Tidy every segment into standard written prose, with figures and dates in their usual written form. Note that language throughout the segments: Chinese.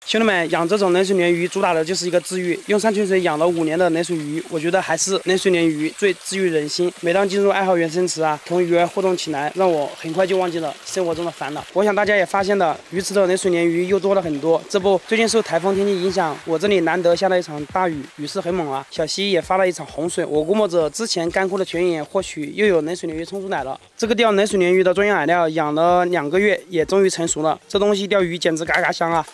兄弟们，养这种冷水鲢鱼主打的就是一个治愈。用山泉水养了5年的冷水鱼，我觉得还是冷水鲢鱼最治愈人心。每当进入爱好原生池啊，同鱼儿互动起来，让我很快就忘记了生活中的烦恼。我想大家也发现了，鱼池的冷水鲢鱼又多了很多。这不，最近受台风天气影响，我这里难得下了一场大雨，雨势很猛啊。小溪也发了一场洪水，我估摸着之前干枯的泉眼或许又有冷水鲢鱼冲出来了。这个钓冷水鲢鱼的专用饵料养了2个月，也终于成熟了。这东西钓鱼简直嘎嘎香啊！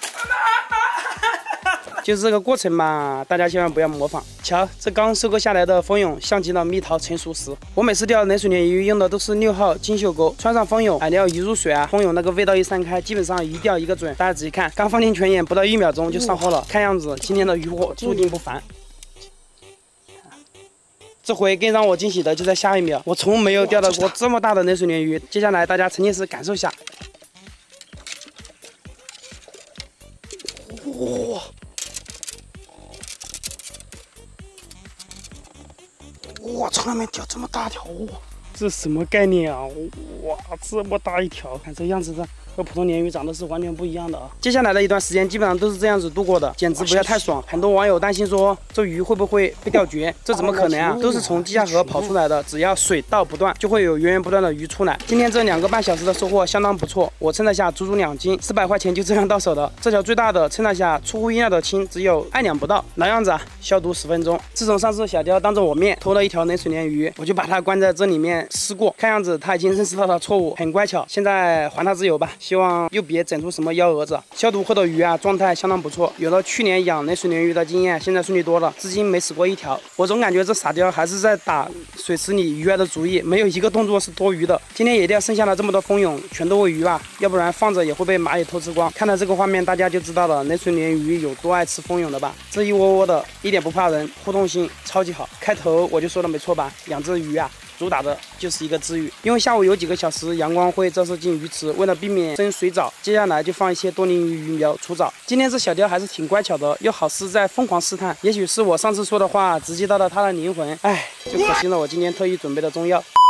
就是这个过程嘛，大家千万不要模仿。瞧，这刚收割下来的蜂蛹像极了蜜桃成熟时。我每次钓冷水鲢鱼用的都是6号金绣钩，穿上蜂蛹，饵料一入水啊，蜂蛹那个味道一散开，基本上一钓一个准。大家仔细看，刚放进泉眼不到1秒钟就上货了，看样子今天的渔获注定不凡。这回更让我惊喜的就在下一秒，我从没有钓到过这么大的冷水鲢鱼。接下来大家沉浸式感受下。哇！我从来没钓这么大条，这什么概念啊？哇，这么大一条，看这样子的，和普通鲢鱼长得是完全不一样的啊！接下来的一段时间基本上都是这样子度过的，简直不要太爽。很多网友担心说这鱼会不会被钓绝？这怎么可能啊？都是从地下河跑出来的，只要水道不断，就会有源源不断的鱼出来。今天这2个半小时的收获相当不错，我称了下足足2斤，400块钱就这样到手的。这条最大的称了下，出乎意料的轻，只有2两不到。老样子啊，消毒10分钟。自从上次小雕当着我面偷了一条冷水鲢鱼，我就把它关在这里面吃过，看样子他已经认识到了错误，很乖巧。现在还他自由吧，希望又别整出什么幺蛾子。消毒后的鱼啊，状态相当不错。有了去年养冷水鲢鱼的经验，现在顺利多了，至今没死过一条。我总感觉这傻雕还是在打水池里鱼儿的主意，没有一个动作是多余的。今天野钓剩下了这么多蜂蛹，全都喂鱼吧，要不然放着也会被蚂蚁偷吃光。看到这个画面，大家就知道了冷水鲢鱼有多爱吃蜂蛹了吧？这一窝窝的，一点不怕人，互动性超级好。开头我就说的没错吧？养这鱼啊，主打的就是一个治愈。因为下午有几个小时阳光会照射进鱼池，为了避免生水藻，接下来就放一些多鳞鱼鱼苗除藻。今天这小雕还是挺乖巧的，又好似在疯狂试探。也许是我上次说的话直击到了他的灵魂，哎，就可惜了我今天特意准备的中药。